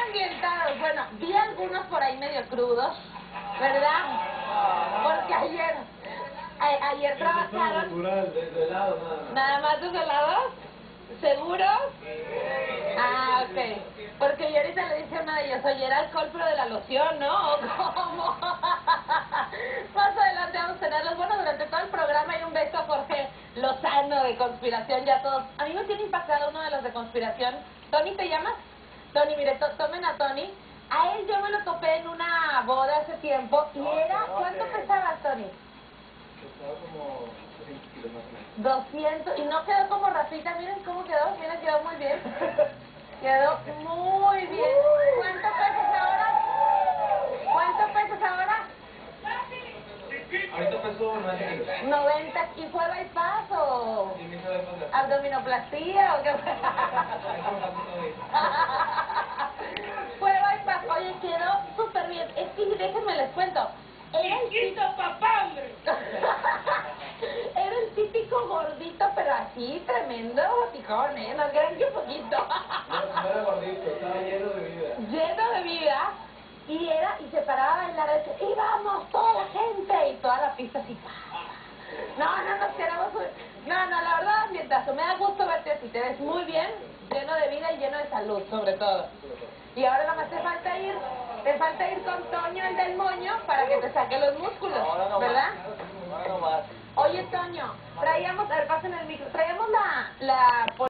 ambientados. Bueno, vi algunos por ahí medio crudos, ¿verdad? Porque ayer trabajaron. Nada más desvelados. ¿Seguros? Ah, ok. Porque yo ahorita le dije a una de ellas, oye, era alcohol pero de la loción, ¿no? ¿O cómo? Más adelante vamos a tenerlos. Bueno, durante todo el programa hay un beso a Jorge Lozano de Conspiración, ya todos. A mí me tiene impactado uno de los de Conspiración. ¿Tony te llamas? Tony, mire, tomen a Tony. A él yo me lo topé en una boda hace tiempo y era... ¿Cuánto pesabas, Tony? Pesaba como 200 kilos más o menos. 200, y no quedó como Rafita, miren cómo quedó, miren, quedó muy bien. Quedó muy bien. ¿Cuánto pesas ahora? ¿Cuánto pesas ahora? Ahorita peso 90 kilos. 90, ¿y fue bypass o Sí, me hizo bypass. abdominoplastía o qué fue? Fue bypass, oye, quedó súper bien. Es que déjenme les cuento. ¡Chiquito papá, hombre! Era el típico gordito, pero así, tremendo botijón, ¿eh? No crean que poquito. No era gordito, estaba lleno de vida. Lleno de vida. Y se paraba a bailar, y vamos, toda la gente, y toda la pista así. No, nos queremos subir. No, la verdad, ambientazo, me da gusto verte así, te ves muy bien, lleno de vida y lleno de salud, sobre todo. Y ahora nada más te falta ir con Toño, el del moño, para que te saque los músculos, ¿verdad? No más. Oye, Toño, traíamos, a ver, pasen el micro, traíamos la